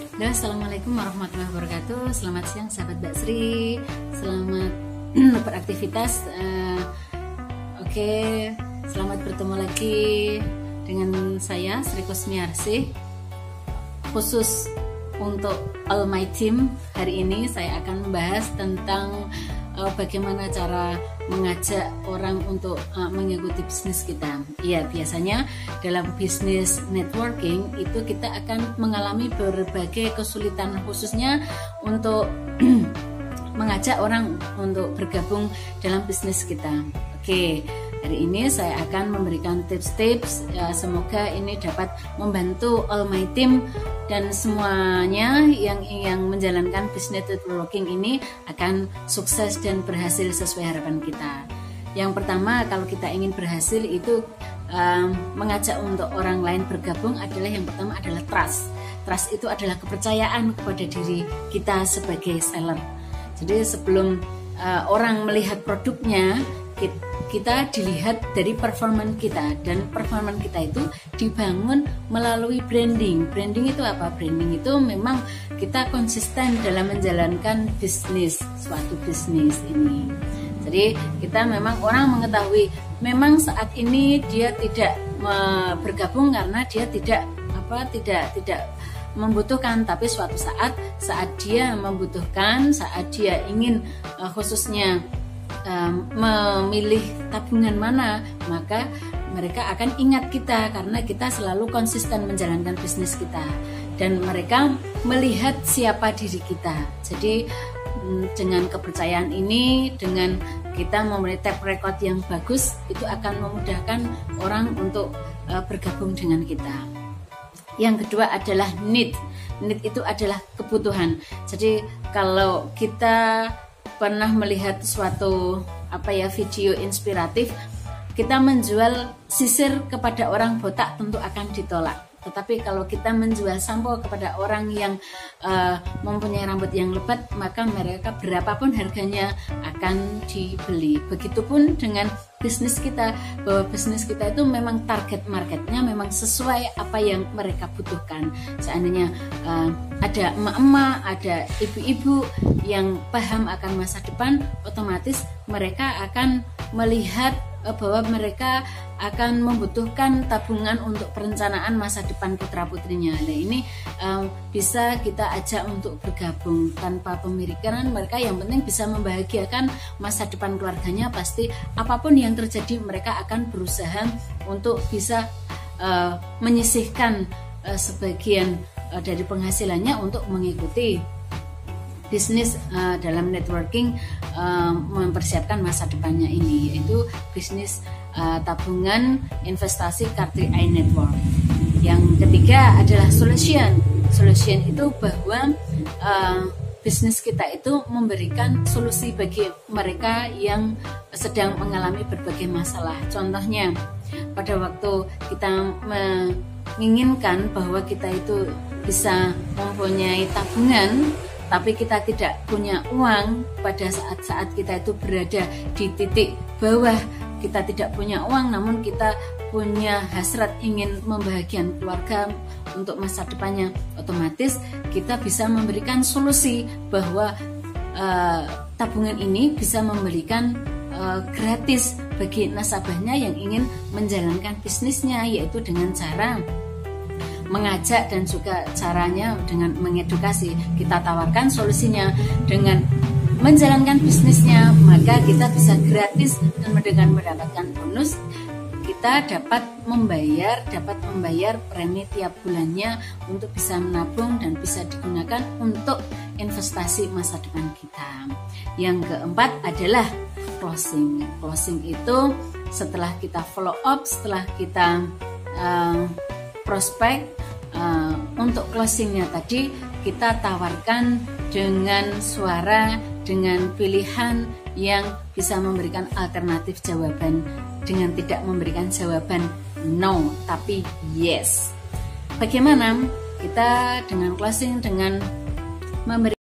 Assalamualaikum warahmatullahi wabarakatuh. Selamat siang sahabat Mbak Sri. Selamat beraktivitas. Selamat bertemu lagi dengan saya Sri Kusmiarsih. Khusus untuk all my team, hari ini saya akan membahas tentang bagaimana cara mengajak orang untuk mengikuti bisnis kita. Ya, biasanya dalam bisnis networking itu kita akan mengalami berbagai kesulitan, khususnya untuk mengajak orang untuk bergabung dalam bisnis kita. Hari ini saya akan memberikan tips-tips, semoga ini dapat membantu all my team dan semuanya yang menjalankan bisnis networking ini akan sukses dan berhasil sesuai harapan kita. Yang pertama, kalau kita ingin berhasil itu mengajak untuk orang lain bergabung adalah yang pertama adalah trust. Trust itu adalah kepercayaan kepada diri kita sebagai seller. Jadi sebelum orang melihat produknya, kita dilihat dari performan kita, dan performan kita itu dibangun melalui branding. Branding itu apa? Branding itu memang kita konsisten dalam menjalankan bisnis, suatu bisnis ini. Jadi kita memang orang mengetahui memang saat ini dia tidak bergabung karena dia tidak membutuhkan, tapi suatu saat dia membutuhkan, saat dia ingin khususnya memilih tabungan mana, maka mereka akan ingat kita karena kita selalu konsisten menjalankan bisnis kita, dan mereka melihat siapa diri kita. Jadi dengan kepercayaan ini, dengan kita memiliki track record yang bagus, itu akan memudahkan orang untuk bergabung dengan kita. Yang kedua adalah need. Need itu adalah kebutuhan. Jadi kalau kita pernah melihat suatu video inspiratif, kita menjual sisir kepada orang botak tentu akan ditolak. Tetapi kalau kita menjual sampo kepada orang yang mempunyai rambut yang lebat, maka mereka berapapun harganya akan dibeli. Begitupun dengan bisnis kita, bahwa bisnis kita itu memang target marketnya memang sesuai apa yang mereka butuhkan. Seandainya ada emak-emak, ada ibu-ibu yang paham akan masa depan, otomatis mereka akan melihat bahwa mereka akan membutuhkan tabungan untuk perencanaan masa depan putra-putrinya. Nah, ini bisa kita ajak untuk bergabung tanpa pemikiran mereka, yang penting bisa membahagiakan masa depan keluarganya. Pasti apapun yang terjadi mereka akan berusaha untuk bisa menyisihkan sebagian dari penghasilannya untuk mengikuti bisnis dalam networking, mempersiapkan masa depannya ini, yaitu bisnis tabungan investasi Cartier Network. Yang ketiga adalah solution. Solution itu bahwa bisnis kita itu memberikan solusi bagi mereka yang sedang mengalami berbagai masalah. Contohnya, pada waktu kita menginginkan bahwa kita itu bisa mempunyai tabungan, tapi kita tidak punya uang pada saat kita itu berada di titik bawah, kita tidak punya uang, namun kita punya hasrat ingin membahagiakan keluarga untuk masa depannya, otomatis kita bisa memberikan solusi bahwa tabungan ini bisa memberikan gratis bagi nasabahnya yang ingin menjalankan bisnisnya, yaitu dengan cara mengajak dan juga caranya dengan mengedukasi. Kita tawarkan solusinya dengan menjalankan bisnisnya, maka kita bisa gratis, dan dengan mendapatkan bonus kita dapat membayar premi tiap bulannya untuk bisa menabung dan bisa digunakan untuk investasi masa depan kita. Yang keempat adalah closing. Closing itu setelah kita follow up, setelah kita prospek, untuk closingnya tadi kita tawarkan dengan suara, dengan pilihan yang bisa memberikan alternatif jawaban, dengan tidak memberikan jawaban no tapi yes. Bagaimana kita dengan closing, dengan memberi